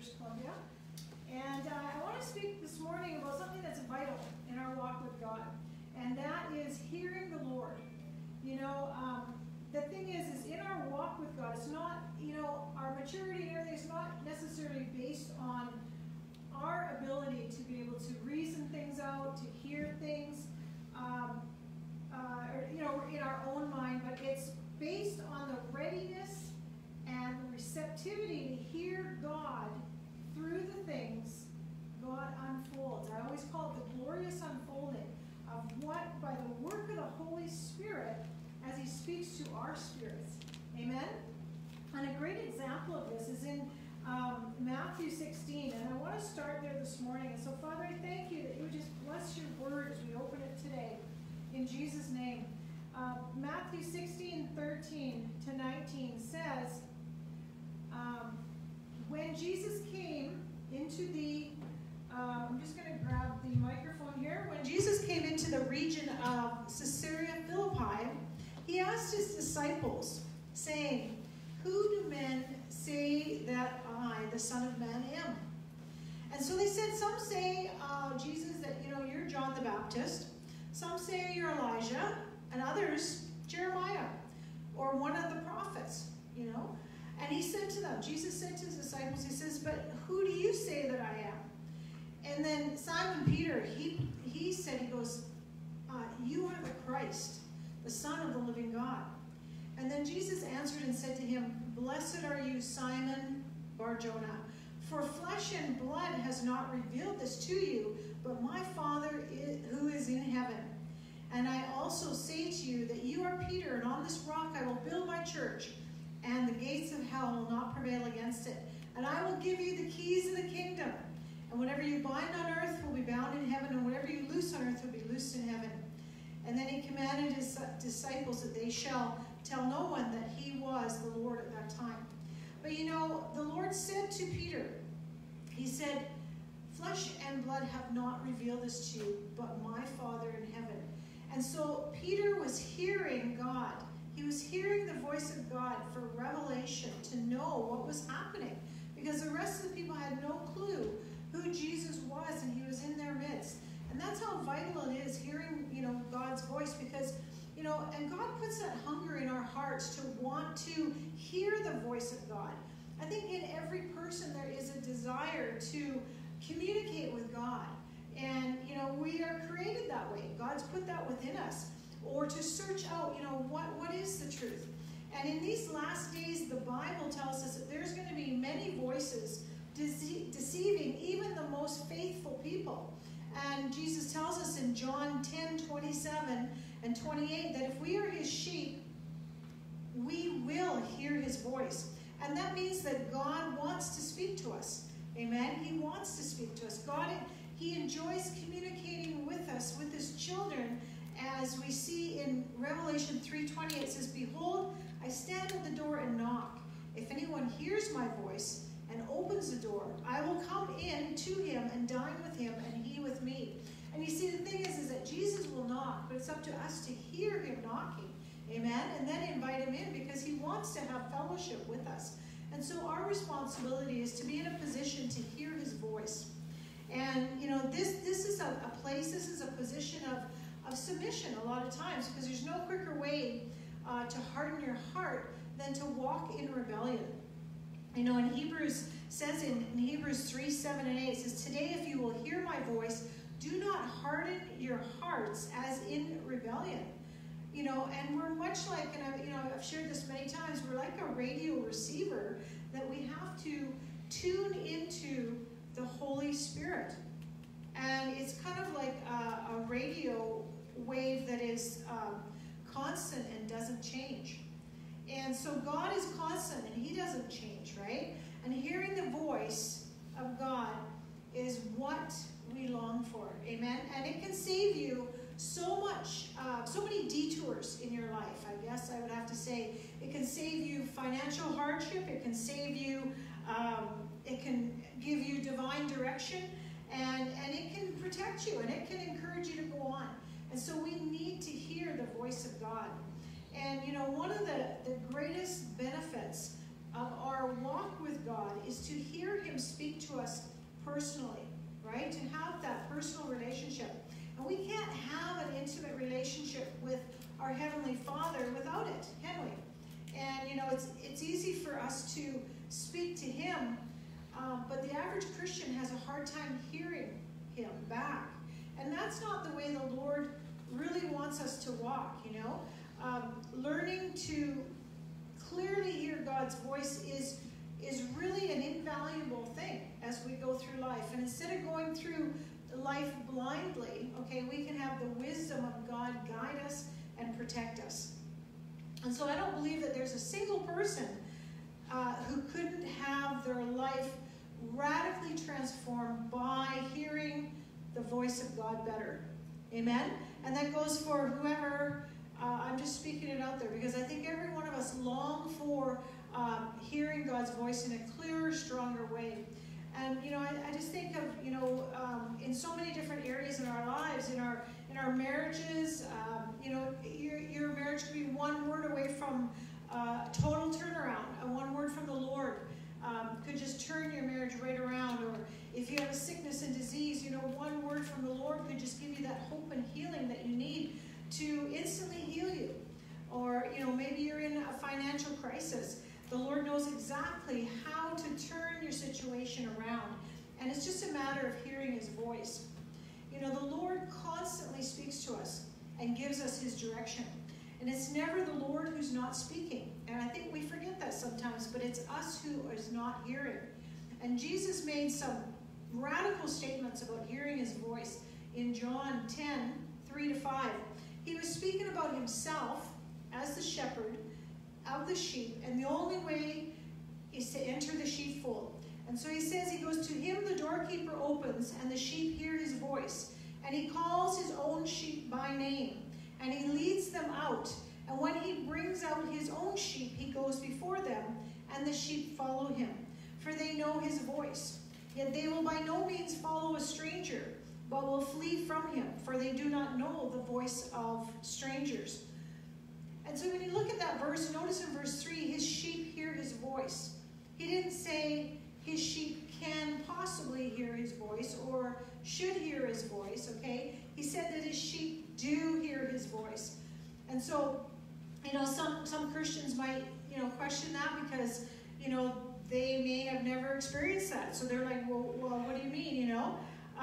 British Columbia. And I want to speak this morning about something that's vital in our walk with God, and that is hearing the Lord. You know, the thing is in our walk with God, it's not, you know, our maturity and everything is not necessarily based on our ability to be able to reason things out, to hear things, or, you know, in our own mind, but it's based on the readiness and the receptivity to hear God through the things God unfolds. I always call it the glorious unfolding of what, by the work of the Holy Spirit, as He speaks to our spirits. Amen? And a great example of this is in Matthew 16, and I want to start there this morning. And so, Father, I thank you that you would just bless your word as we open it today. In Jesus' name. Matthew 16, 13 to 19 says, when Jesus came into the, I'm just going to grab the microphone here. When Jesus came into the region of Caesarea Philippi, he asked his disciples, saying, "Who do men say that I, the Son of Man, am?" And so they said, some say, Jesus, that, you know, you're John the Baptist. Some say you're Elijah, and others, Jeremiah, or one of the prophets, you know. And he said to them, Jesus said to his disciples, he says, "But who do you say that I am?" And then Simon Peter, he said, he goes, "You are the Christ, the Son of the living God." And then Jesus answered and said to him, "Blessed are you, Simon Bar-Jonah, for flesh and blood has not revealed this to you, but my Father who is in heaven. And I also say to you that you are Peter, and on this rock I will build my church, and the gates of hell will not prevail against it. And I will give you the keys of the kingdom. And whatever you bind on earth will be bound in heaven, and whatever you loose on earth will be loosed in heaven." And then he commanded his disciples that they shall tell no one that he was the Lord at that time. But you know, the Lord said to Peter, he said, "Flesh and blood have not revealed this to you, but my Father in heaven." And so Peter was hearing God. He was hearing the voice of God for revelation, to know what was happening. Because the rest of the people had no clue who Jesus was, and he was in their midst. And that's how vital it is, hearing, you know, God's voice. Because, you know, and God puts that hunger in our hearts to want to hear the voice of God. I think in every person there is a desire to communicate with God. And, you know, we are created that way. God's put that within us. Or to search out, you know, what is the truth. And in these last days, the Bible tells us that there's going to be many voices deceiving even the most faithful people. And Jesus tells us in John 10:27 and 28 that if we are his sheep, we will hear his voice. And that means that God wants to speak to us. Amen? He wants to speak to us. God, he enjoys communicating with us, with his children, as we see in Revelation 3:20. It says, "Behold, I stand at the door and knock. If anyone hears my voice and opens the door, I will come in to him and dine with him and he with me." And you see, the thing is that Jesus will knock, but it's up to us to hear him knocking. Amen? And then invite him in, because he wants to have fellowship with us. And so our responsibility is to be in a position to hear his voice. And, you know, this is a place, this is a position of submission a lot of times, because there's no quicker way to harden your heart than to walk in rebellion. You know, in Hebrews says in Hebrews 3:7 and 8, it says, "Today if you will hear my voice, do not harden your hearts as in rebellion." You know, and we're much like, and I've shared this many times, we're like a radio receiver that we have to tune into the Holy Spirit. And it's kind of like a radio wave that is constant and doesn't change. And so God is constant and he doesn't change, right? And hearing the voice of God is what we long for. Amen? And it can save you so much, so many detours in your life, I guess I would have to say. It can save you financial hardship. It can save you, it can give you divine direction. And it can protect you, and it can encourage you to go on. And so we need to hear the voice of God. And, you know, one of the greatest benefits of our walk with with God is to hear him speak to us personally, right? To have that personal relationship. And we can't have an intimate relationship with our Heavenly Father without it, can we? And, you know, it's easy for us to speak to him, but the average Christian has a hard time hearing him back. And that's not the way the Lord really wants us to walk, you know. Learning to clearly hear God's voice is really an invaluable thing as we go through life. And instead of going through life blindly, okay, we can have the wisdom of God guide us and protect us. And so I don't believe that there's a single person who couldn't have their life radically transformed by hearing the voice of God better. Amen? And that goes for whoever, I'm just speaking it out there because I think every one of us long for hearing God's voice in a clearer, stronger way. And, you know, I just think of, you know, in so many different areas in our lives, in our marriages, you know, your marriage could be one word away from total turnaround. One word from the Lord could just turn your marriage right around. Or if you have a sickness and disease, you know, one word from the Lord could just give you that hope and healing that you need to instantly heal you. Or, you know, maybe you're in a financial crisis. The Lord knows exactly how to turn your situation around. And it's just a matter of hearing his voice. You know, the Lord constantly speaks to us and gives us his direction. And it's never the Lord who's not speaking. And I think we forget that sometimes, but it's us who is not hearing. And Jesus made some radical statements about hearing his voice in John 10, 3-5. He was speaking about himself as the shepherd of the sheep, and the only way is to enter the sheepfold. And so he says, he goes, to him the doorkeeper opens, and the sheep hear his voice. And he calls his own sheep by name, and he leads them out. And when he brings out his own sheep, he goes before them, and the sheep follow him, for they know his voice. Yet they will by no means follow a stranger, but will flee from him, for they do not know the voice of strangers. And so when you look at that verse, notice in verse 3, his sheep hear his voice. He didn't say his sheep can possibly hear his voice or should hear his voice, okay? He said that his sheep do hear his voice. And so, you know, some Christians might, you know, question that because, you know, they may have never experienced that. So they're like, well, what do you mean, you know?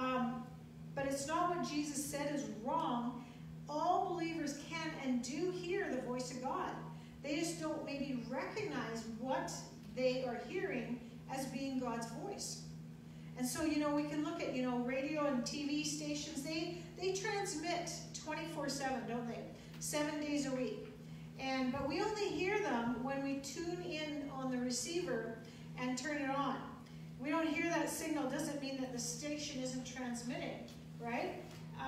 But it's not what Jesus said is wrong. All believers can and do hear the voice of God. They just don't maybe recognize what they are hearing as being God's voice. And so, you know, we can look at, you know, radio and TV stations. They transmit 24/7, don't they? 7 days a week. But we only hear them when we tune in on the receiver and turn it on. We don't hear that signal. Doesn't mean that the station isn't transmitting, right?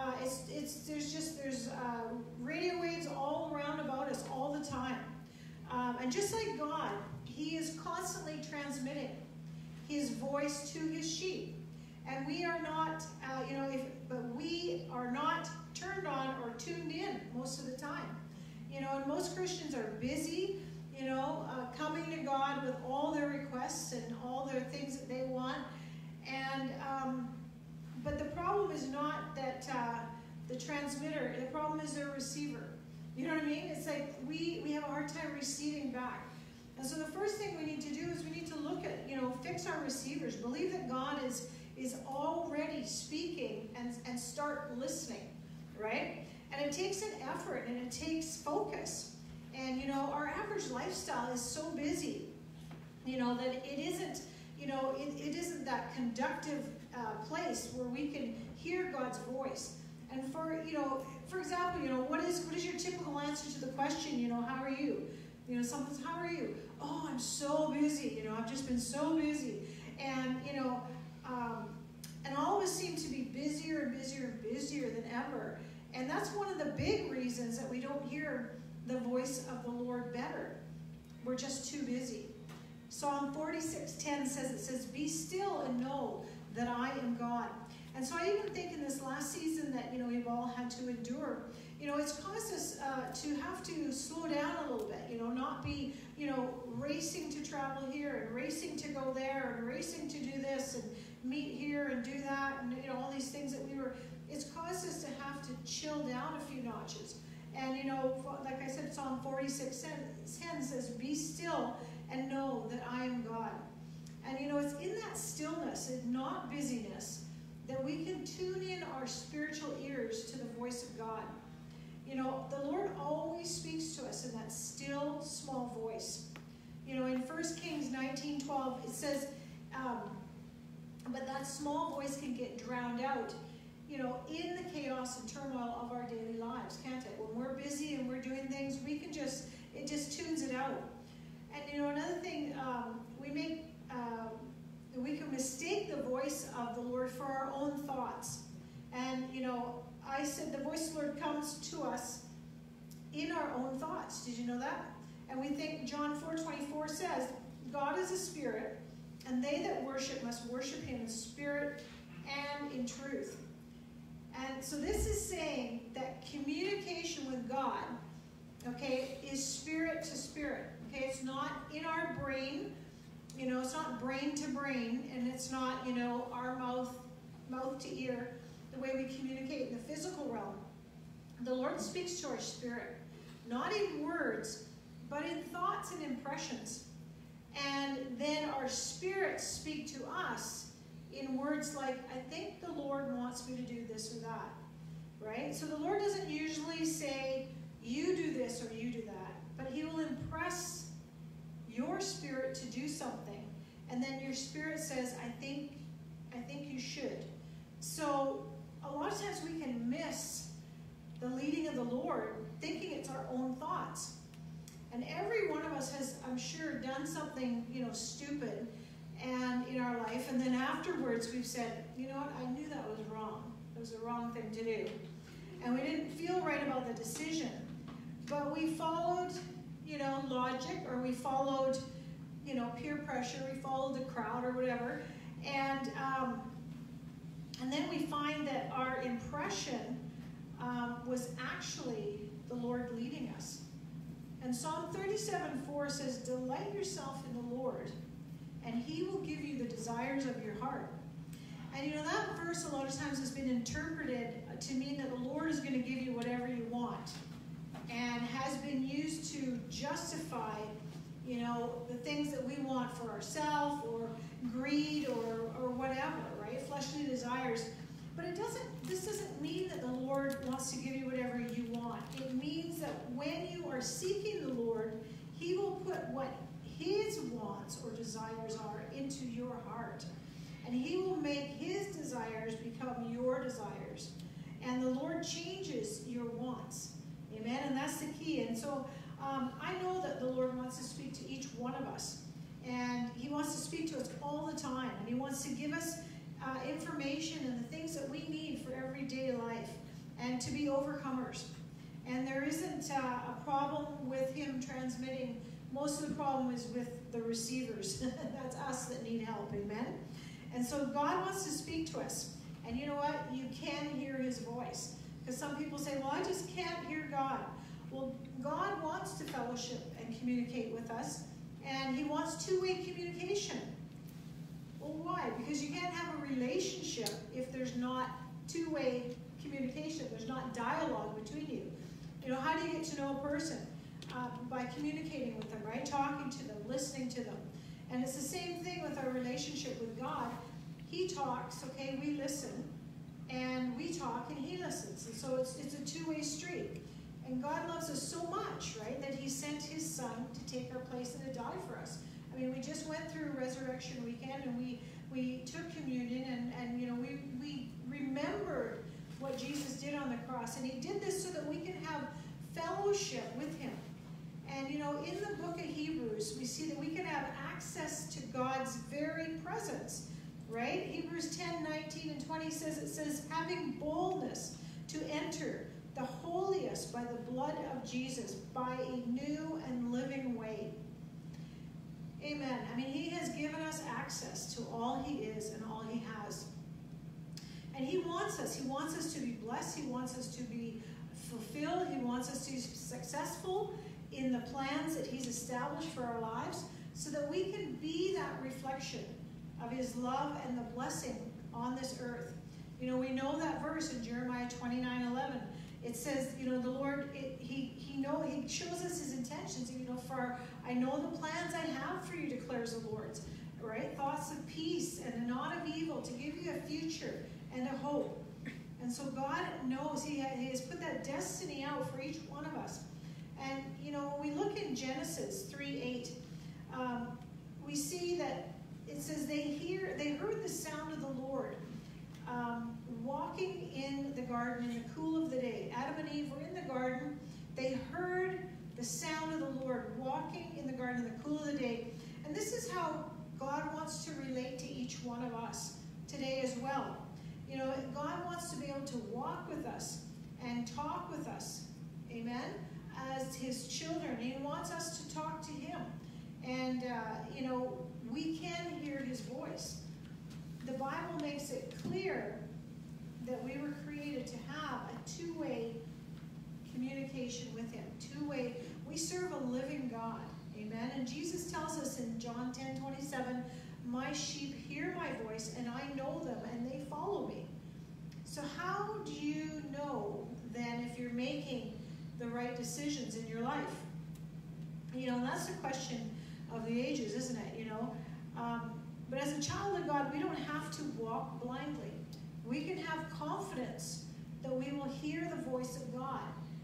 There's radio waves all around about us all the time. And just like God, he is constantly transmitting his voice to his sheep. And we are not, but we are not turned on or tuned in most of the time. You know, and most Christians are busy, you know, coming to God with all their requests and all their things that they want. And, but the problem is not that the transmitter, the problem is their receiver. You know what I mean? It's like we have a hard time receiving back. And so the first thing we need to do is we need to look at, you know, fix our receivers. Believe that God is already speaking and start listening, right? And it takes an effort and it takes focus. And, you know, our average lifestyle is so busy, you know, that it isn't, you know, it isn't that conductive place where we can hear God's voice. And for example, you know, what is your typical answer to the question, you know, how are you? You know, someone's, how are you? Oh, I'm so busy. You know, I've just been so busy. And, you know, and all of us seem to be busier and busier and busier than ever. And that's one of the big reasons that we don't hear the voice of the Lord better. We're just too busy. Psalm 46:10 says, be still and know that I am God. And so I even think in this last season that, you know, we've all had to endure, it's caused us to have to slow down a little bit, not be, racing to travel here and racing to go there and racing to do this and meet here and do that and, all these things that it's caused us to have to chill down a few notches. And, like I said, Psalm 46:10 says, be still and know that I am God. And, it's in that stillness and not busyness that we can tune in our spiritual ears to the voice of God. The Lord always speaks to us in that still, small voice. In 1 Kings 19:12, it says, but that small voice can get drowned out, in the chaos and turmoil of our daily lives, can't it? When we're busy and we're doing things, it just tunes it out. And, another thing, we can mistake the voice of the Lord for our own thoughts. And, I said the voice of the Lord comes to us in our own thoughts. Did you know that? And we think John 4:24 says, God is a spirit, and they that worship must worship him in spirit and in truth. And so this is saying that communication with God, okay, is spirit to spirit. Okay, it's not in our brain, it's not brain to brain, and it's not, our mouth to ear, the way we communicate in the physical realm. The Lord speaks to our spirit, not in words, but in thoughts and impressions. And then our spirits speak to us in words like, I think the Lord wants me to do this or that, right? So the Lord doesn't usually say, you do this or you do that, but he will impress your spirit to do something. And then your spirit says, I think you should. So a lot of times we can miss the leading of the Lord, thinking it's our own thoughts. And every one of us has, I'm sure, done something, stupid and in our life. And then afterwards we've said, you know what, I knew that was wrong. It was the wrong thing to do. And we didn't feel right about the decision. But we followed, logic, or we followed, peer pressure. We followed the crowd or whatever. And then we find that our impression was actually the Lord leading us. And Psalm 37:4 says, delight yourself in the Lord, and he will give you the desires of your heart. And that verse a lot of times has been interpreted to mean that the Lord is going to give you whatever you want, and has been used to justify, the things that we want for ourselves, or greed, or whatever, right? Fleshly desires. But this doesn't mean that the Lord wants to give you whatever you want. It means that when you are seeking the Lord, he will put what his wants or desires are into your heart. And he will make his desires become your desires. And the Lord changes your wants. Amen? And that's the key. And so I know that the Lord wants to speak to each one of us. And he wants to speak to us all the time. And he wants to give us information and the things that we need for everyday life, and to be overcomers. And there isn't a problem with him transmitting. Most of the problem is with the receivers. That's us that need help. Amen? And so God wants to speak to us. And you know what? You can hear his voice. Because some people say, well, I just can't hear God. Well, God wants to fellowship and communicate with us. And he wants two-way communication. Well, why? Because you can't have a relationship if there's not two-way communication. There's not dialogue between you. How do you get to know a person? By communicating with them, right? Talking to them, listening to them. And it's the same thing with our relationship with God. He talks, okay, we listen, and we talk, and he listens. And so it's a two-way street. And God loves us so much, right, that he sent his son to take our place and to die for us. I mean, we just went through Resurrection Weekend, and we took communion, and we remembered what Jesus did on the cross. And he did this so that we can have fellowship with him. And, in the book of Hebrews, we see that we can have access to God's very presence, right? Hebrews 10:19-20 says, having boldness to enter the holiest by the blood of Jesus, by a new and living way. Amen. I mean, he has given us access to all he is and all he has. And he wants us. He wants us to be blessed. He wants us to be fulfill. He wants us to be successful in the plans that he's established for our lives so that we can be that reflection of his love and the blessing on this earth. We know that verse in Jeremiah 29:11. It says, the Lord, he shows us his intentions. For I know the plans I have for you, declares the Lord. Right? Thoughts of peace and not of evil, to give you a future and a hope. And so God knows he has put that destiny out for each one of us. And, when we look in Genesis 3:8, we see that it says they heard the sound of the Lord walking in the garden in the cool of the day. Adam and Eve were in the garden. They heard the sound of the Lord walking in the garden in the cool of the day. And this is how God wants to relate to each one of us today as well. God wants to be able to walk with us and talk with us, amen, as his children. He wants us to talk to him. And, we can hear his voice. The Bible makes it clear that we were created to have a two-way communication with him. Two-way. We serve a living God. Amen. And Jesus tells us in John 10:27, my sheep hear my voice, and I know them, and they follow me. So how do you know, then, if you're making the right decisions in your life? That's the question of the ages, isn't it? But as a child of God, we don't have to walk blindly. We can have confidence that we will hear the voice of God.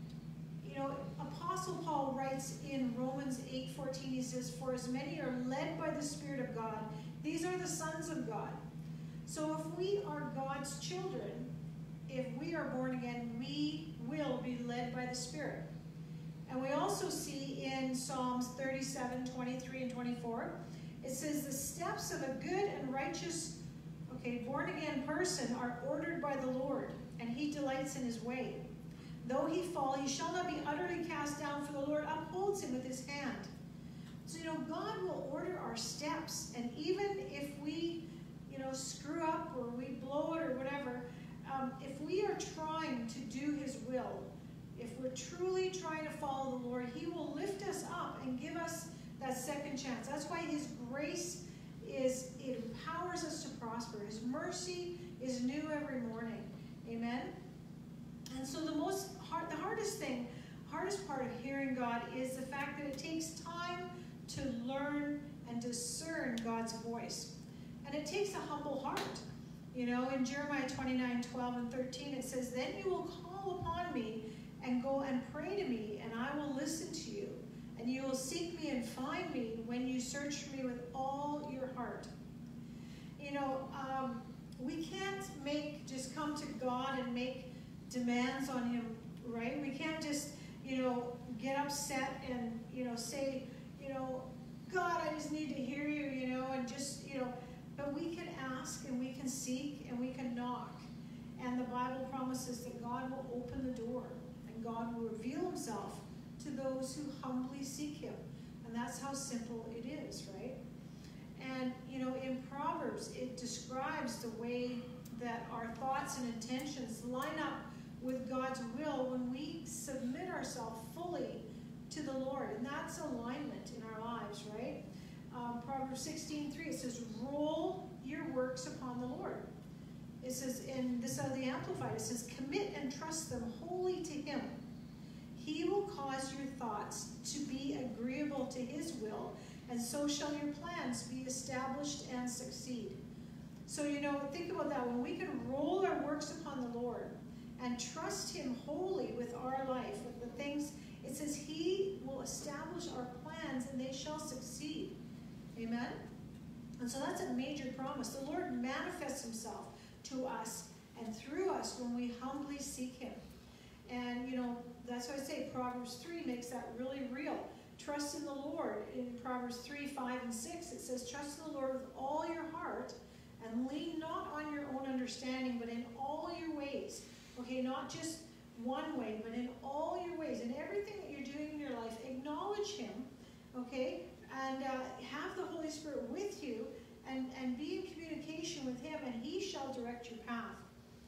Apostle Paul writes in Romans 8:14, he says, for as many are led by the Spirit of God, these are the sons of God. So if we are God's children, if we are born again, we will be led by the Spirit. And we also see in Psalms 37:23 and 24, it says, the steps of a good and righteous, born again person are ordered by the Lord, and he delights in his way. Though he fall, he shall not be utterly cast down, for the Lord upholds him with his hand. So, God will order our steps. And even if we, screw up or we blow it or whatever, if we are trying to do his will, if we're truly trying to follow the Lord, he will lift us up and give us that second chance. That's why his grace it empowers us to prosper. His mercy is new every morning. Amen? And so the hardest part of hearing God is the fact that it takes time to learn and discern God's voice. And it takes a humble heart. In Jeremiah 29:12 and 13, it says, then you will call upon me and go and pray to me, and I will listen to you. And you will seek me and find me when you search for me with all your heart. We can't just come to God and make demands on him, right? We can't just, get upset and, say, God, I just need to hear you, and just, but we can ask and we can seek and we can knock. And the Bible promises that God will open the door and God will reveal himself to those who humbly seek him. And that's how simple it is, right? And, in Proverbs, it describes the way that our thoughts and intentions line up with God's will when we submit ourselves fully to the Lord. And that's alignment in our lives, right? Proverbs 16:3, it says, roll your works upon the Lord. It says, in this out of the Amplified, it says, commit and trust them wholly to him. He will cause your thoughts to be agreeable to his will, and so shall your plans be established and succeed. So, think about that. When we can roll our works upon the Lord and trust him wholly with our life, with the things, it says he will establish our plans and they shall succeed. Amen? And so that's a major promise. The Lord manifests himself to us and through us when we humbly seek him. And, that's why I say Proverbs 3 makes that really real. Trust in the Lord. In Proverbs 3, 5, and 6, it says, trust in the Lord with all your heart and lean not on your own understanding, but in all your ways. Okay, not just one way, but in all your ways. In everything that you're doing in your life, acknowledge him, okay, and have the Holy Spirit with you and be in communication with him, and he shall direct your path.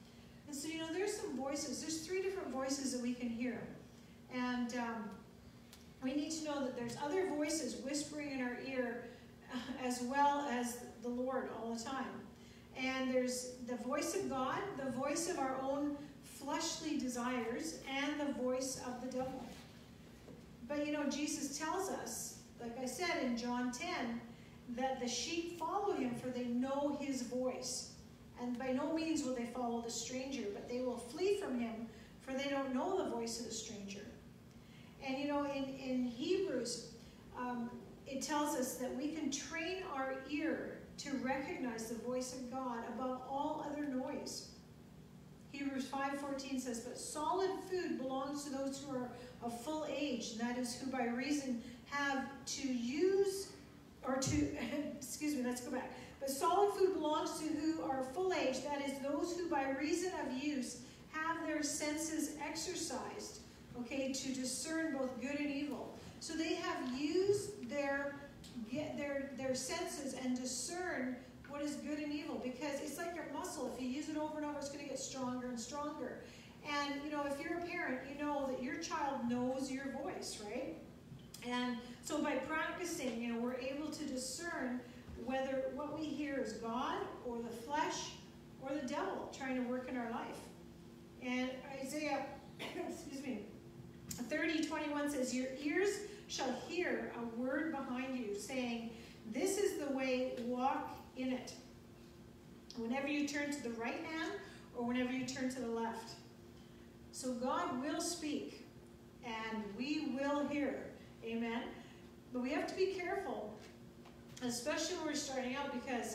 And so, there's some voices. There's 3 different voices that we can hear. And we need to know that there's other voices whispering in our ear as well as the Lord all the time. And there's the voice of God, the voice of our own fleshly desires, and the voice of the devil. But Jesus tells us, like I said in John 10, that the sheep follow him, for they know his voice. And by no means will they follow the stranger, but they will flee from him, for they don't know the voice of the stranger. And in Hebrews, it tells us that we can train our ear to recognize the voice of God above all other noise. Hebrews 5:14 says, but solid food belongs to those who are of full age, and that is who by reason have to use, or to, excuse me, let's go back. But solid food belongs to who are full age, that is those who by reason of use have their senses exercised, okay, to discern both good and evil. So they have used their senses and discern what is good and evil, because it's like your muscle. If you use it over and over, it's going to get stronger and stronger. And if you're a parent, you know that your child knows your voice, right? And so by practicing, we're able to discern whether what we hear is God or the flesh or the devil trying to work in our life. And Isaiah, excuse me, 30:21 says, your ears shall hear a word behind you saying, this is the way, walk in it. Whenever you turn to the right hand or whenever you turn to the left. So God will speak and we will hear. Amen. But we have to be careful, especially when we're starting out, because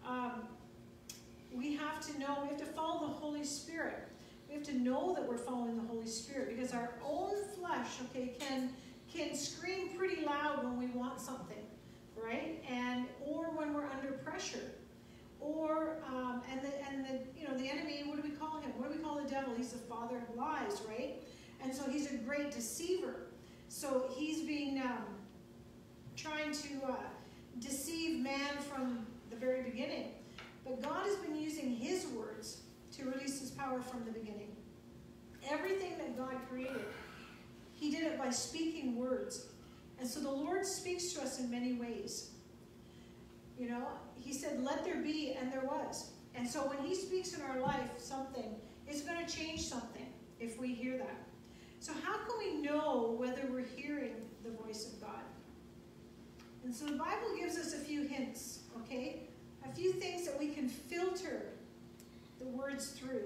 we have to follow the Holy Spirit. We have to know that we're following the Holy Spirit, because our own flesh, okay, can scream pretty loud when we want something, right? Or when we're under pressure, or the enemy. What do we call him? What do we call the devil? He's the father of lies, right? And so he's a great deceiver. So he's being trying to deceive man from the very beginning. But God has been using his words to release his power from the beginning. Everything that God created, he did it by speaking words. And so the Lord speaks to us in many ways. He said, let there be, and there was. And so when he speaks in our life something, it's going to change something if we hear that. So how can we know whether we're hearing the voice of God? And so the Bible gives us a few hints, okay? A few things that we can filter the words through.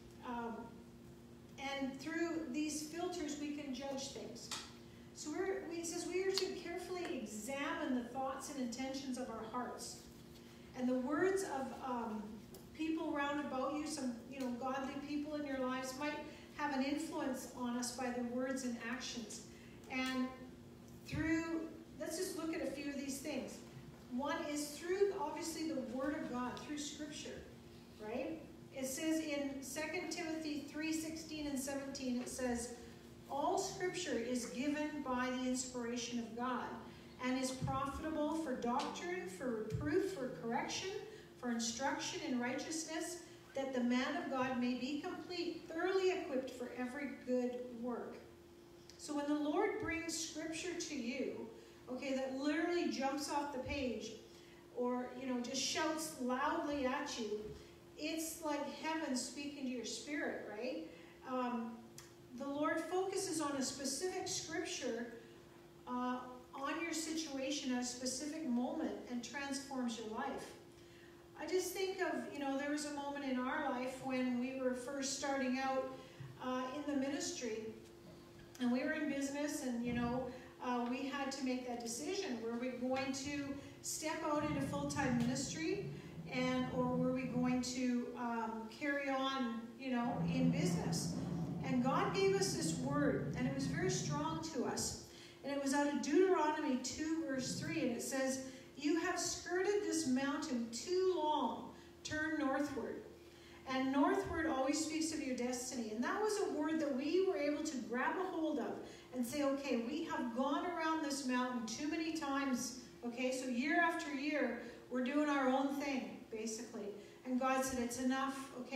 And through these filters, we can judge things. So it says we are to carefully examine the thoughts and intentions of our hearts. And the words of people round about you, some godly people in your lives, might have an influence on us by their words and actions. And let's just look at a few of these things. One is through, obviously, the Word of God, through Scripture, right? It says in 2 Timothy 3:16 and 17, it says, all Scripture is given by the inspiration of God and is profitable for doctrine, for reproof, for correction, for instruction in righteousness, that the man of God may be complete, thoroughly equipped for every good work. So when the Lord brings Scripture to you, okay, that literally jumps off the page, or just shouts loudly at you, it's like heaven speaking to your spirit, right? The Lord focuses on a specific scripture on your situation at a specific moment and transforms your life. I just think of, there was a moment in our life when we were first starting out in the ministry, and we were in business, and we had to make that decision. Were we going to step out into full-time ministry, or were we going to carry on, in business? And God gave us this word, and it was very strong to us. And it was out of Deuteronomy 2, verse 3, and it says, you have skirted this mountain too long. Turn northward. And northward always speaks of your destiny. And that was a word that we were able to grab a hold of and say, okay, we have gone around this mountain too many times. Okay, so year after year, we're doing our own thing, basically. And God said, it's enough, okay?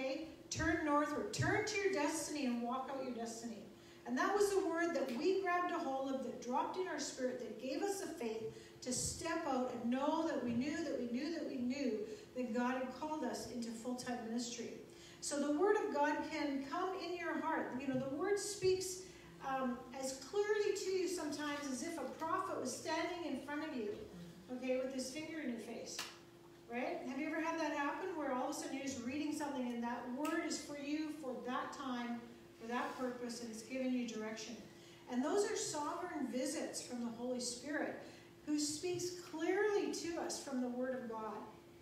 turn northward. Turn to your destiny and walk out your destiny. And that was the word that we grabbed a hold of, that dropped in our spirit, that gave us the faith to step out and know that we knew that we knew that we knew that God had called us into full-time ministry. So the word of God can come in your heart. You know, the word speaks as clearly to you sometimes as if a prophet was standing in front of you, okay, with his finger in your face, right? Have you ever had that happen where all of a sudden you're just reading something and that word is for you for that time, for that purpose, and it's giving you direction? And those are sovereign visits from the Holy Spirit, who speaks clearly to us from the Word of God.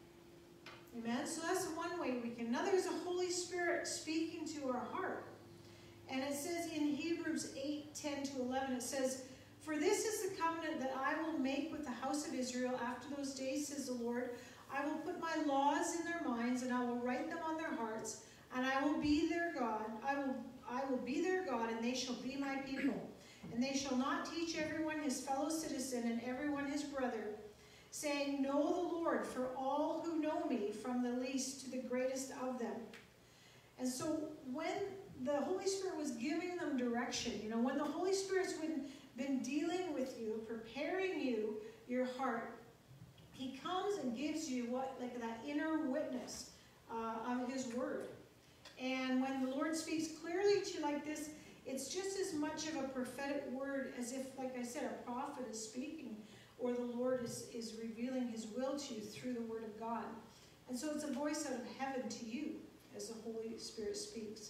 Amen? So that's one way we can. Another is the Holy Spirit speaking to our heart. And it says in Hebrews 8:10-11, it says, "For this is the covenant that I will make with the house of Israel after those days, says the Lord. I will put my laws in their minds, and I will write them on their hearts, and I will be their God. I will be their God, and they shall be my people. And they shall not teach everyone his fellow citizen and everyone his brother, saying, Know the Lord, for all who know me, from the least to the greatest of them." And so when the Holy Spirit was giving them direction, you know, when the Holy Spirit's been dealing with you, preparing you, your heart, he comes and gives you what, like that inner witness of his word. And when the Lord speaks clearly to you like this, it's just as much of a prophetic word as if, like I said, a prophet is speaking, or the Lord is revealing his will to you through the word of God. And so it's a voice out of heaven to you as the Holy Spirit speaks.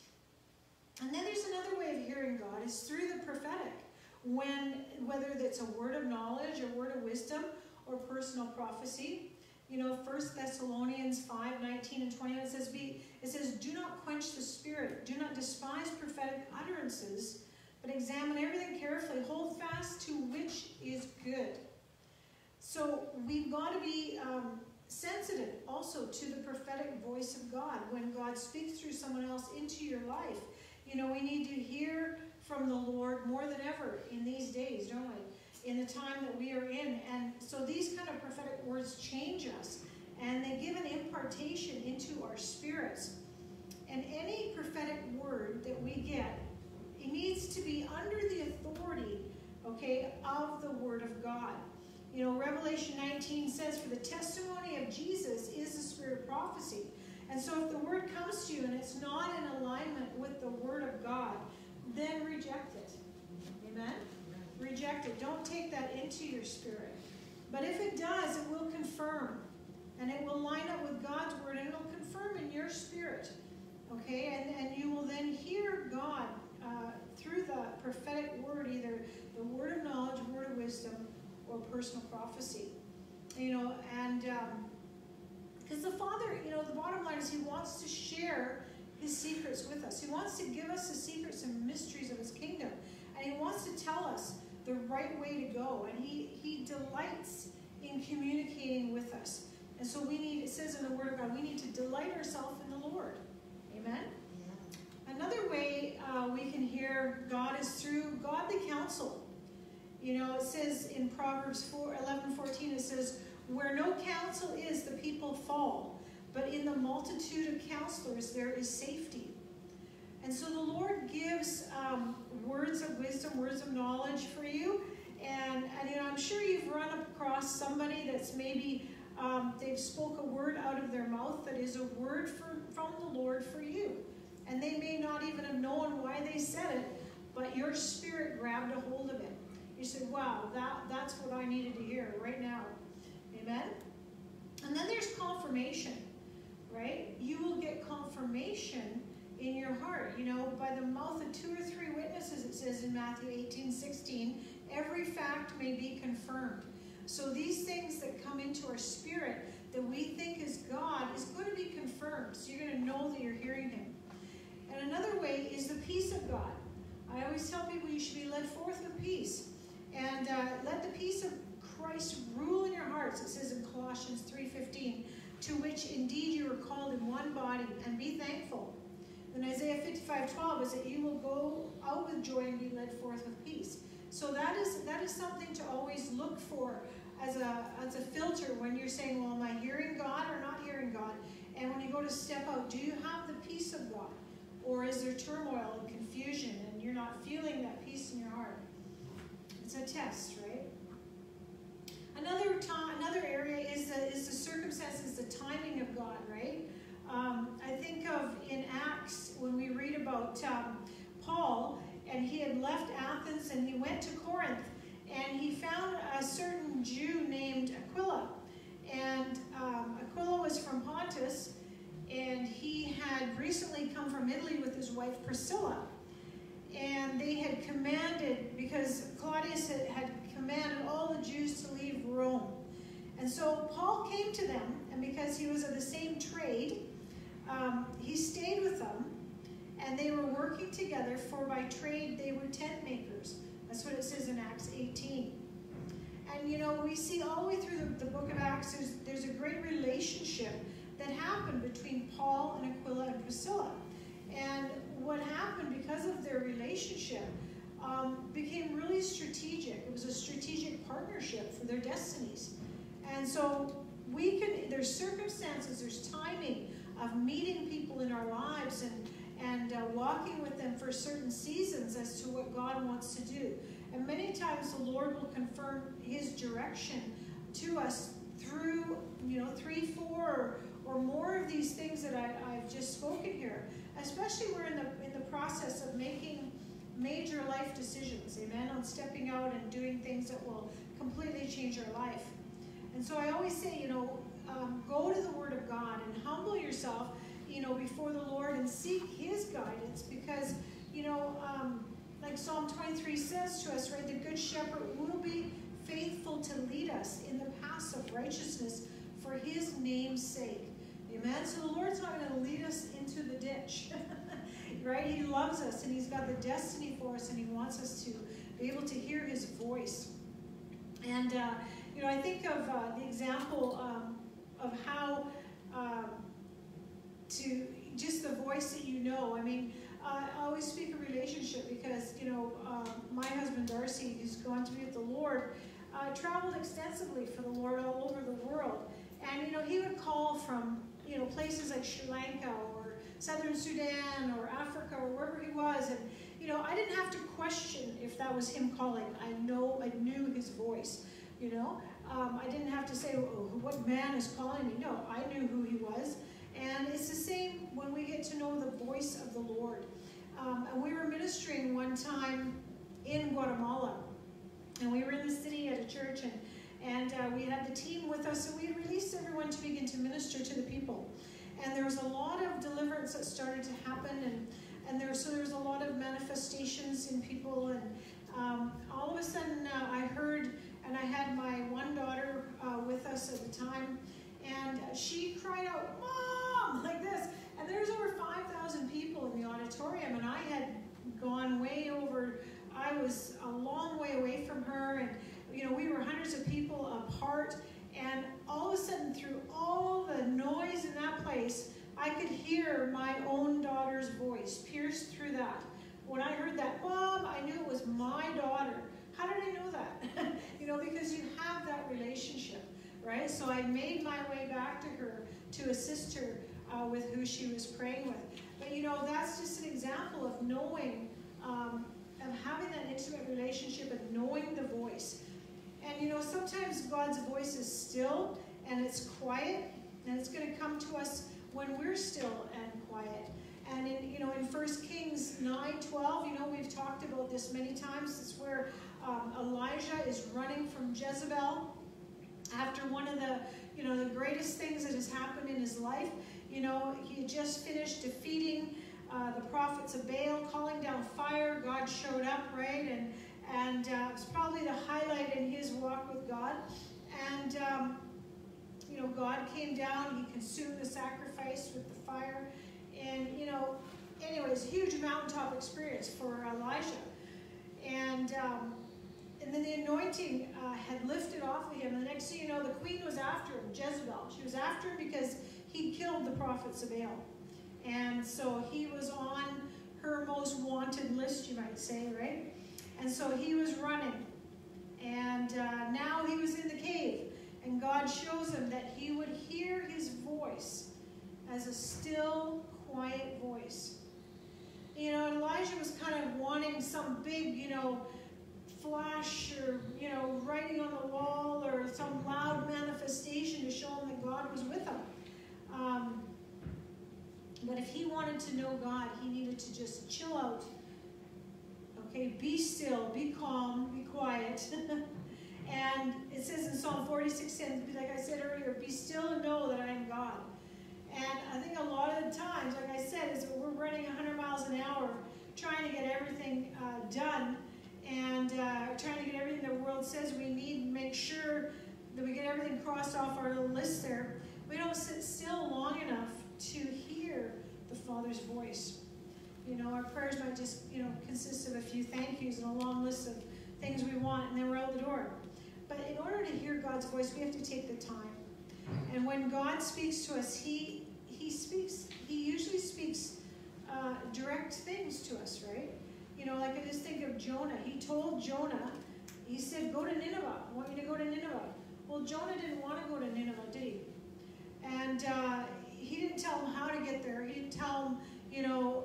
And then there's another way of hearing God, is through the prophetic. Whether it's a word of knowledge, a word of wisdom, or personal prophecy. You know, 1 Thessalonians 5:19-20, it says, "Do not quench the spirit. Do not despise prophetic utterances, but examine everything carefully. Hold fast to which is good." So we've got to be sensitive also to the prophetic voice of God when God speaks through someone else into your life. You know, we need to hear from the Lord more than ever in these days, don't we? In the time that we are in. And so these kind of prophetic words change us, and they give an impartation into our spirits. And any prophetic word that we get, it needs to be under the authority, okay, of the Word of God. You know, Revelation 19 says, "For the testimony of Jesus is the spirit of prophecy." And so if the word comes to you and it's not in alignment with the Word of God, then reject it. Amen? Reject it. Don't take that into your spirit. But if it does, it will confirm. And it will line up with God's word, and it will confirm in your spirit. Okay? And you will then hear God through the prophetic word, either the word of knowledge, word of wisdom, or personal prophecy. You know, and because the Father, you know, the bottom line is he wants to share his secrets with us. He wants to give us the secrets and mysteries of his kingdom. And he wants to tell us the right way to go. And he delights in communicating with us. And so we need, it says in the Word of God, we need to delight ourselves in the Lord. Amen? Yeah. Another way we can hear God is through godly counsel. You know, it says in Proverbs 11:14, it says, "Where no counsel is, the people fall. But in the multitude of counselors, there is safety." And so the Lord gives words of wisdom, words of knowledge for you. And you know, I'm sure you've run across somebody that's maybe, they've spoke a word out of their mouth that is a word from the Lord for you. And they may not even have known why they said it, but your spirit grabbed a hold of it. You said, wow, that's what I needed to hear right now. Amen? And then there's confirmation, right? You will get confirmation in your heart. You know, by the mouth of 2 or 3 witnesses, it says in Matthew 18:16, every fact may be confirmed. So these things that come into our spirit that we think is God is going to be confirmed. So you're going to know that you're hearing him. And another way is the peace of God. I always tell people you should be led forth with peace. And let the peace of Christ rule in your hearts. It says in Colossians 3:15, "To which indeed you are called in one body, and be thankful." And Isaiah 55:12 is that you will go out with joy and be led forth with peace. So that is something to always look for as a filter when you're saying, well, am I hearing God or not hearing God? And when you go to step out, do you have the peace of God? Or is there turmoil and confusion and you're not feeling that peace in your heart? It's a test, right? Another area is the circumstances, the timing of God, right? I think of in Acts when we read about Paul, and he had left Athens and he went to Corinth, and he found a certain Jew named Aquila. And Aquila was from Pontus, and he had recently come from Italy with his wife Priscilla. And they had commanded, because Claudius had commanded all the Jews to leave Rome. And so Paul came to them, and because he was of the same trade, he stayed with them, and they were working together, for by trade they were tent makers. That's what it says in Acts 18. And you know, we see all the way through the book of Acts, there's a great relationship that happened between Paul and Aquila and Priscilla. And what happened because of their relationship became really strategic. It was a strategic partnership for their destinies. And so there's circumstances, there's timing of meeting people in our lives and walking with them for certain seasons as to what God wants to do. And many times the Lord will confirm his direction to us through, 3, 4, or more of these things that I've just spoken here. Especially we're in the process of making major life decisions, amen, on stepping out and doing things that will completely change our life. And so I always say, go to the Word of God and humble yourself, before the Lord and seek his guidance, because, like Psalm 23 says to us, right, the Good Shepherd will be faithful to lead us in the paths of righteousness for his name's sake. Amen? So the Lord's not going to lead us into the ditch, right? He loves us, and he's got the destiny for us, and he wants us to be able to hear his voice. And, I think of the example of how to just the voice that you know. I mean, I always speak of relationship because, my husband Darcy, who's gone to be with the Lord, traveled extensively for the Lord all over the world. And, he would call from, places like Sri Lanka or Southern Sudan or Africa or wherever he was. And, I didn't have to question if that was him calling. I knew his voice, I didn't have to say, oh, what man is calling me? No, I knew who he was. And it's the same when we get to know the voice of the Lord. And we were ministering one time in Guatemala. And we were in the city at a church, and we had the team with us, and we had released everyone to begin to minister to the people. And there was a lot of deliverance that started to happen, and there was a lot of manifestations in people, and all of a sudden I heard, and I had my one daughter with us at the time, and she cried out, "Mom!" like this. And there was over 5,000 people in the auditorium, and I had gone way over. I was a long way away from her, and we were hundreds of people apart, and all of a sudden, through all the noise in that place, I could hear my own daughter's voice pierced through that. When I heard that, "Mom," I knew it was my daughter. How did I know that? Because you have that relationship, right? So I made my way back to her to assist her with who she was praying with. But that's just an example of knowing, of having that intimate relationship and knowing the voice. And sometimes God's voice is still and it's quiet, and it's going to come to us when we're still and quiet. And in 1 Kings 9:12, we've talked about this many times. It's where Elijah is running from Jezebel after one of the the greatest things that has happened in his life. He had just finished defeating the prophets of Baal, calling down fire. God showed up, right? And it was probably the highlight in his walk with God. And God came down. He consumed the sacrifice with the fire. And anyways, huge mountaintop experience for Elijah. And then the anointing had lifted off of him. And the next thing you know, the queen was after him, Jezebel. She was after him because he killed the prophets of Baal. And so he was on her most wanted list, you might say, right? And so he was running. And now he was in the cave. And God shows him that he would hear his voice as a still, quiet voice. You know, Elijah was kind of wanting some big, you know, flash or, you know, writing on the wall or some loud manifestation to show him that God was with him. But if he wanted to know God, he needed to just chill out. Okay, be still, be calm, be quiet. And it says in Psalm 46:10, like I said earlier, be still and know that I am God. And I think a lot of the times, like I said, is that we're running 100 miles an hour trying to get everything done and trying to get everything the world says we need and make sure that we get everything crossed off our little list there. We don't sit still long enough to hear the Father's voice. You know, our prayers might just, you know, consist of a few thank yous and a long list of things we want, and then we're out the door. But in order to hear God's voice, we have to take the time. And when God speaks to us, He usually speaks direct things to us, right? You know, like I just think of Jonah. He told Jonah, he said, go to Nineveh. I want you to go to Nineveh. Well, Jonah didn't want to go to Nineveh, did he? And he didn't tell him how to get there. He didn't tell him, you know,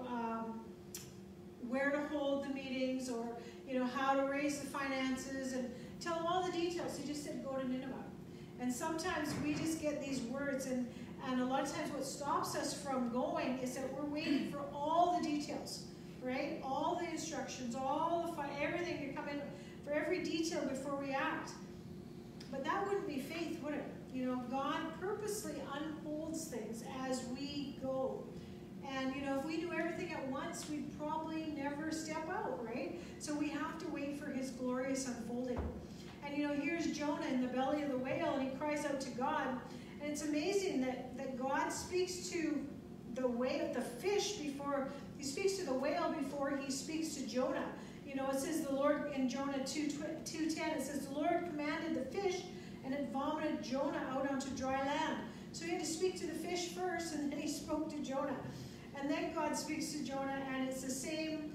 where to hold the meetings or, you know, how to raise the finances and tell him all the details. He just said, go to Nineveh. And sometimes we just get these words, and a lot of times what stops us from going is that we're waiting for all the details, right? All the instructions, all the everything to come in for every detail before we act. But that wouldn't be faith, would it? You know, God purposely unfolds things as we go. And, you know, if we do everything at once, we'd probably never step out, right? So we have to wait for his glorious unfolding. And, you know, here's Jonah in the belly of the whale, and he cries out to God. And it's amazing that God speaks to the whale, the fish, before he speaks to the whale before he speaks to Jonah. You know, it says the Lord, in Jonah 2:10, it says, the Lord commanded the fish, and it vomited Jonah out onto dry land. So he had to speak to the fish first, and then he spoke to Jonah. And then God speaks to Jonah, and it's the same,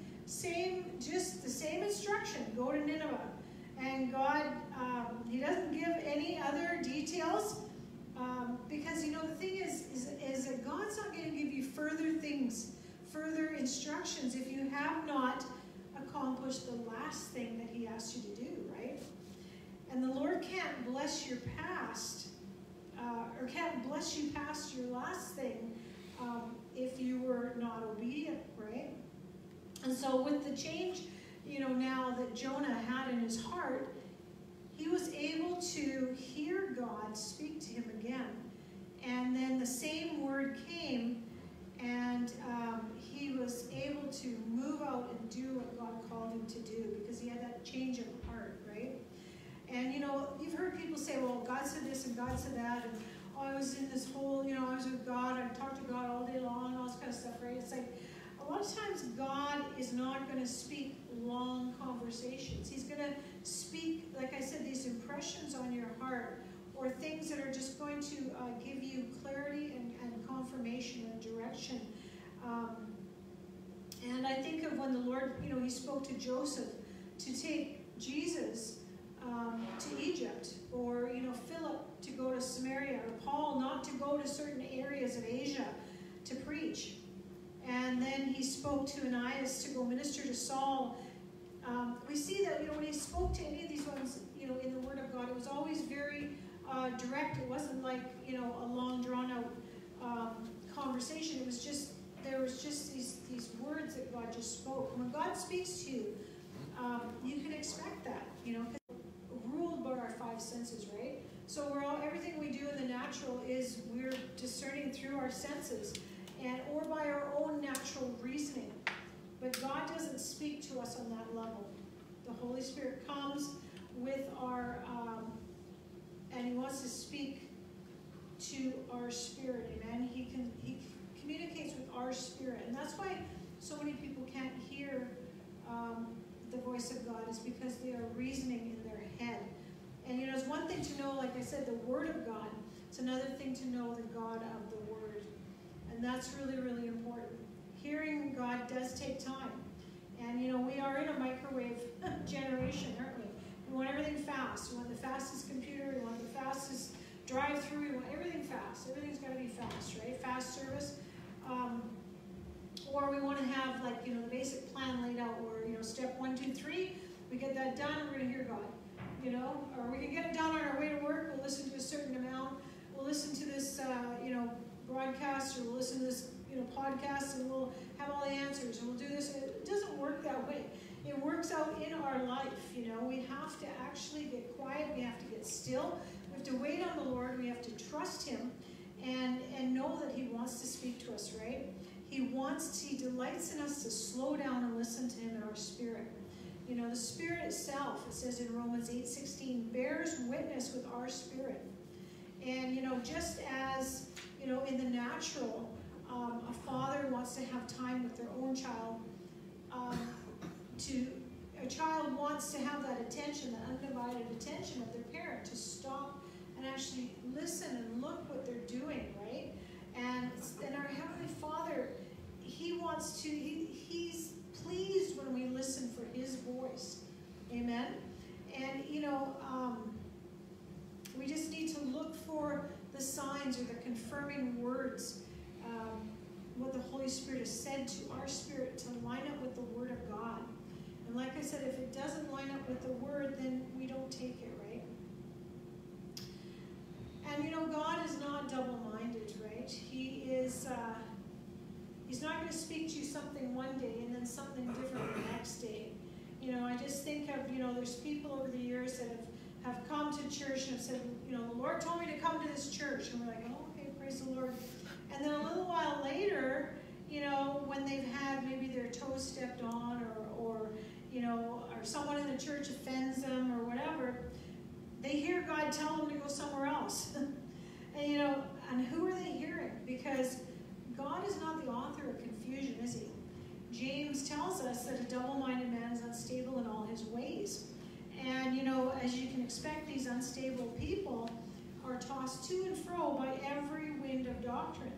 just the same instruction. Go to Nineveh. And God, he doesn't give any other details, because, you know, the thing is that God's not going to give you further things, further instructions if you have not accomplished the last thing that he asked you to do, right? And the Lord can't bless your past, or can't bless you past your last thing, if you were not obedient, right? And so with the change, you know, now that Jonah had in his heart, he was able to hear God speak to him again. And then the same word came, and he was able to move out and do what God called him to do, because he had that change of heart, right? And, you know, you've heard people say, well, God said this and God said that, and oh, I was in this whole, you know, I was with God, I talked to God all day long, and all this kind of stuff, right? It's like, a lot of times God is not going to speak long conversations. He's going to speak, like I said, these impressions on your heart, or things that are just going to give you clarity and confirmation and direction. And I think of when the Lord, you know, he spoke to Joseph to take Jesus to Egypt, or, you know, Philip to go to Samaria, or Paul not to go to certain areas of Asia to preach. And then he spoke to Ananias to go minister to Saul. We see that, you know, when he spoke to any of these ones, you know, in the Word of God, it was always very direct. It wasn't like, you know, a long, drawn-out conversation. It was just, there was just these words that God just spoke. And when God speaks to you, you can expect that, you know, because we're ruled by our five senses, right? So everything we do in the natural is we're discerning through our senses, or by our own natural reasoning. But God doesn't speak to us on that level. The Holy Spirit comes with our, and he wants to speak to our spirit, amen? He communicates with our spirit. And that's why so many people can't hear the voice of God, is because they are reasoning in their head. And, you know, it's one thing to know, like I said, the Word of God. It's another thing to know the God of the Word. And that's really, really important. Hearing God does take time. And, you know, we are in a microwave generation, aren't we? We want everything fast. We want the fastest computer. We want the fastest drive-through. We want everything fast. Everything's got to be fast, right? Fast service. Or we want to have, like, the basic plan laid out where, step 1, 2, 3, we get that done, we're going to hear God. Or we can get it done on our way to work. We'll listen to a certain amount. We'll listen to this, broadcast, or we'll listen to this, podcast, and we'll have all the answers, and we'll do this. It doesn't work that way. It works out in our life. We have to actually get quiet. We have to get still. We have to wait on the Lord. We have to trust Him, and know that He wants to speak to us. Right? He delights in us to slow down and listen to Him in our spirit. The Spirit itself, it says in Romans 8:16, bears witness with our spirit. And, just as, in the natural, a father wants to have time with their own child, a child wants to have that attention, that undivided attention of their parent, to stop and actually listen and look what they're doing, right? And our Heavenly Father, He's pleased when we listen for His voice. Amen? And, we just need to look for the signs or the confirming words, what the Holy Spirit has said to our spirit to line up with the Word of God. And like I said, if it doesn't line up with the Word, then we don't take it, right? And, God is not double-minded, right? He's not going to speak to you something one day and then something different the next day. I just think of, there's people over the years that have come to church and have said, the Lord told me to come to this church. And we're like, oh, okay, praise the Lord. And then a little while later, when they've had maybe their toes stepped on or someone in the church offends them or whatever, they hear God tell them to go somewhere else. And who are they hearing? Because God is not the author of confusion, is He? James tells us that a double-minded man is unstable in all his ways. And, as you can expect, these unstable people are tossed to and fro by every wind of doctrine.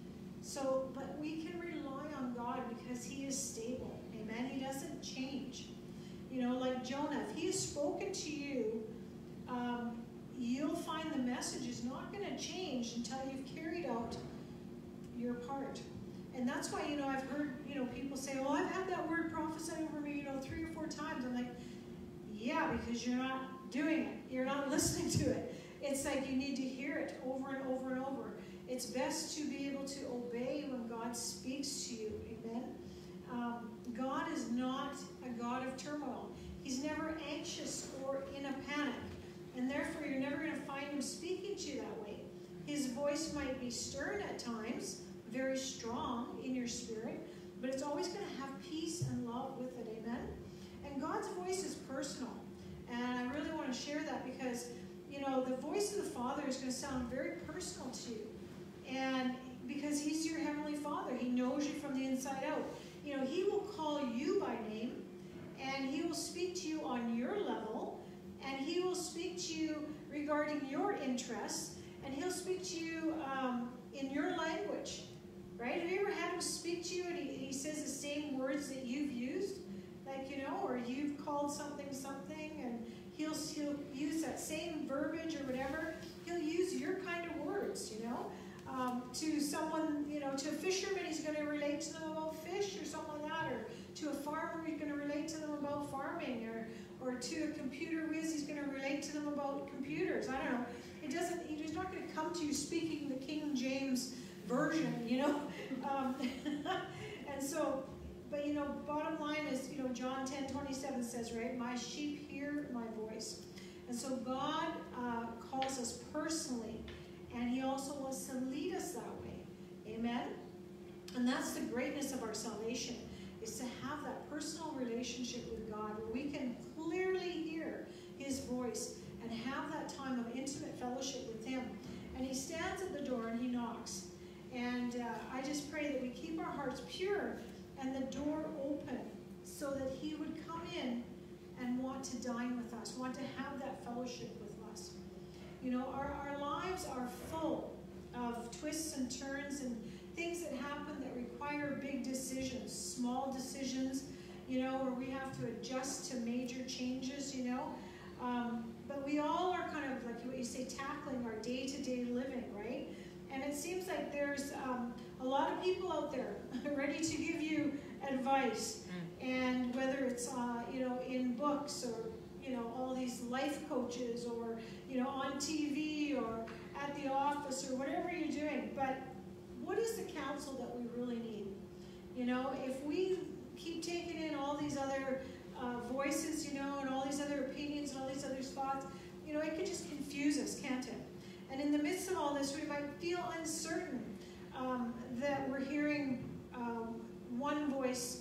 But we can rely on God because He is stable. Amen? He doesn't change. Like Jonah, if He has spoken to you, you'll find the message is not going to change until you've carried out your part. And that's why, I've heard, people say, well, I've had that word prophesied over me, 3 or 4 times. I'm like, yeah, because you're not doing it. You're not listening to it. It's like you need to hear it over and over and over. It's best to be able to obey when God speaks to you. Amen? God is not a God of turmoil. He's never anxious or in a panic. And therefore, you're never going to find Him speaking to you that way. His voice might be stern at times, very strong in your spirit, but it's always going to have peace and love with it. Amen? And God's voice is personal. And I really want to share that because, the voice of the Father is going to sound very personal to you. And because He's your Heavenly Father, He knows you from the inside out. He will call you by name, and He will speak to you on your level, and He will speak to you regarding your interests, and He'll speak to you in your language. Right? Have you ever had Him speak to you and he says the same words that you've used? Like, or you've called something, and he'll use that same verbiage or whatever. He'll use your kind of words, to someone, to a fisherman, He's going to relate to them about fish or something like that, or to a farmer, He's going to relate to them about farming, or to a computer whiz, He's going to relate to them about computers. I don't know. He's not going to come to you speaking the King James version, and so, but bottom line is, John 10:27 says, right, my sheep hear my voice. And so God calls us personally, and He also wants to lead us that way. Amen? And that's the greatness of our salvation, is to have that personal relationship with God where we can clearly hear His voice and have that time of intimate fellowship with Him. And He stands at the door and He knocks. And I just pray that we keep our hearts pure and the door open so that He would come in and want to dine with us, want to have that fellowship with us. Our lives are full of twists and turns and things that happen that require big decisions, small decisions, where we have to adjust to major changes, But we all are kind of, like what you say, tackling our day-to-day living, right? And it seems like there's a lot of people out there ready to give you advice. And whether it's, in books or, all these life coaches or, on TV or at the office or whatever you're doing. But what is the counsel that we really need? If we keep taking in all these other voices, and all these other opinions and all these other thoughts, it could just confuse us, can't it? And in the midst of all this, we might feel uncertain that we're hearing one voice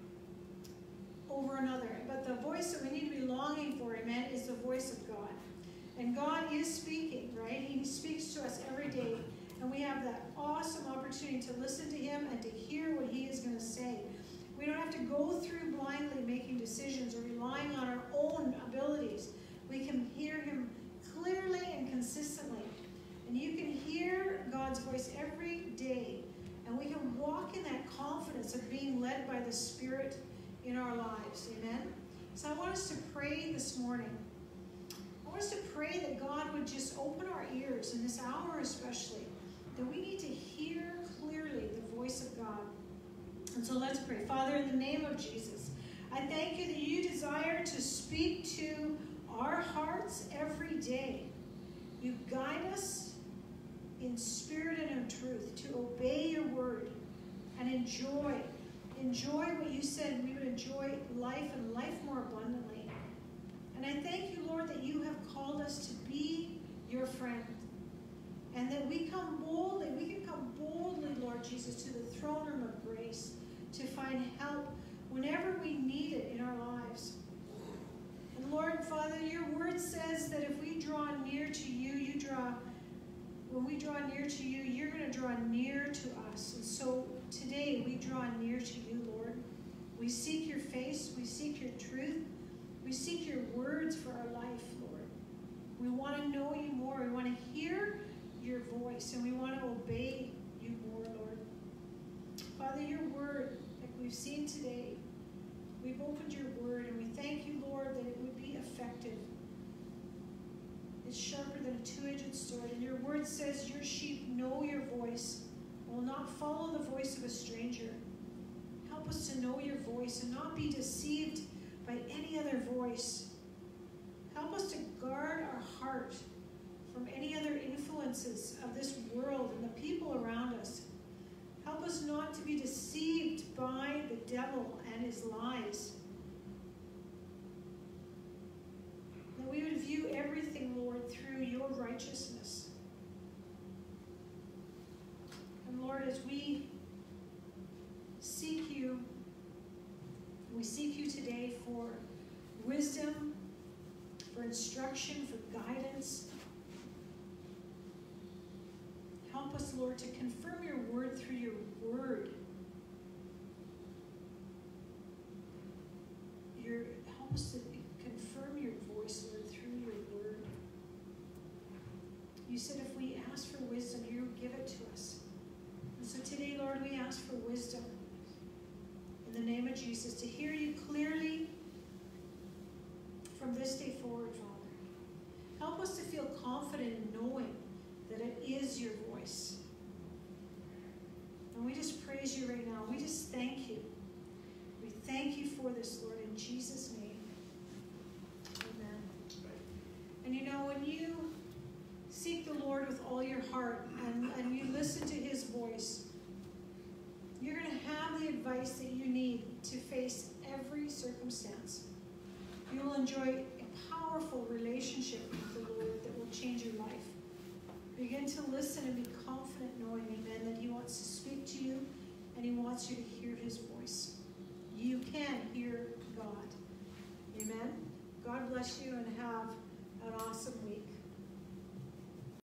over another. But the voice that we need to be longing for, amen, is the voice of God. And God is speaking, right? He speaks to us every day. And we have that awesome opportunity to listen to him and to hear what he is going to say. We don't have to go through blindly making decisions or relying on our own abilities. We can hear him clearly and consistently. And you can hear God's voice every day. And we can walk in that confidence of being led by the Spirit in our lives. Amen? So I want us to pray this morning. I want us to pray that God would just open our ears in this hour especially, that we need to hear clearly the voice of God. And so let's pray. Father, in the name of Jesus, I thank you that you desire to speak to our hearts every day. You guide us in spirit and in truth to obey your word and enjoy what you said. We would enjoy life and life more abundantly. And I thank you, Lord, that you have called us to be your friend. And that we can come boldly, Lord Jesus, to the throne room of grace to find help whenever we need it in our lives. And Lord, Father, your word says that if we draw near to you, when we draw near to you, you're going to draw near to us. And so today we draw near to you, Lord. We seek your face. We seek your truth. We seek your words for our life, Lord. We want to know you more. We want to hear your voice, and we want to obey you more, Lord. Father, your word, like we've seen today, we've opened your word, and we thank you, Lord, that it would be effective. It's sharper than a two-edged sword, and your word says your sheep know your voice, will not follow the voice of a stranger. Help us to know your voice and not be deceived by any other voice. Help us to guard our heart from any other influences of this world and the people around us. Help us not to be deceived by the devil and his lies. That we would view everything, Lord, through your righteousness. And Lord, as we seek you, we seek you today for wisdom, for instruction, for guidance. Help us, Lord, to confirm your word through your word. Help us to confirm your voice, Lord, through your word. You said if we ask for wisdom, you give it to us. And so today, Lord, we ask for wisdom in the name of Jesus, to hear you clearly from this day forward, Father. Help us to feel confident in knowing that it is your voice. And we just praise you right now. We just thank you. We thank you for this, Lord, in Jesus' name. Amen. And you know, when you seek the Lord with all your heart and you listen to his voice, you're going to have the advice that you need to face every circumstance. You will enjoy a powerful relationship with the Lord that will change your life. Begin to listen and be confident knowing, amen, that he wants to speak to you and he wants you to hear his voice. You can hear God. Amen. God bless you and have an awesome week.